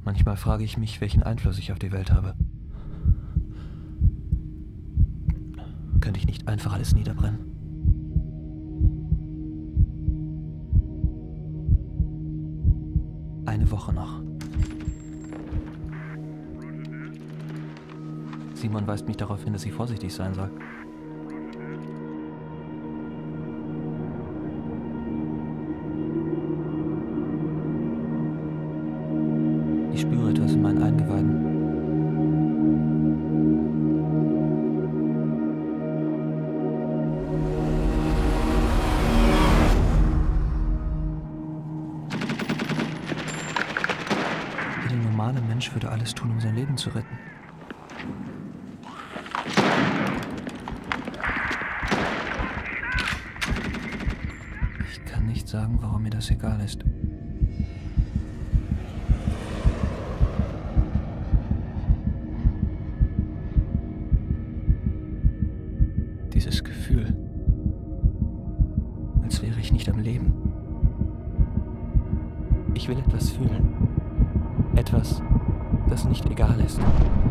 Manchmal frage ich mich, welchen Einfluss ich auf die Welt habe. Könnte ich nicht einfach alles niederbrennen? Eine Woche noch. Simon weist mich darauf hin, dass ich vorsichtig sein soll. Ich spüre etwas in meinen Eingeweiden. Jeder normale Mensch würde alles tun, um sein Leben zu retten. Ich kann nicht sagen, warum mir das egal ist. Dieses Gefühl, als wäre ich nicht am Leben. Ich will etwas fühlen. Etwas, das nicht egal ist.